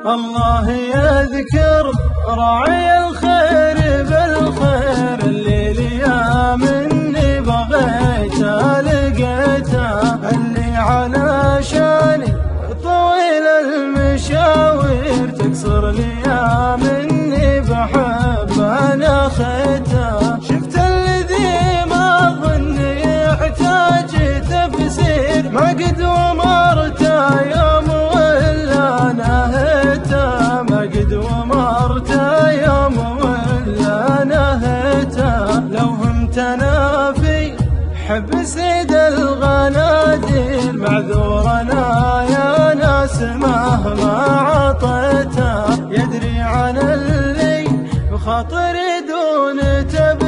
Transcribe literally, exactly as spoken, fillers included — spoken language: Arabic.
الله يذكر راعي الخير بالخير، الليل يا مني بغيته لقيته، اللي على شاني طويل المشاوير تقصر لي يا مني بحب انا خيته. شفت الذي ما ظن يحتاج تفسير، ما قد ومرته يوم ولا نهيته، ما قد ومرته يوم ولا نهيته. لو همتنا في حب سيد الغناديل، معذورنا يا ناس مهما عطيته، يدري عن اللي بخاطري دون تبرير.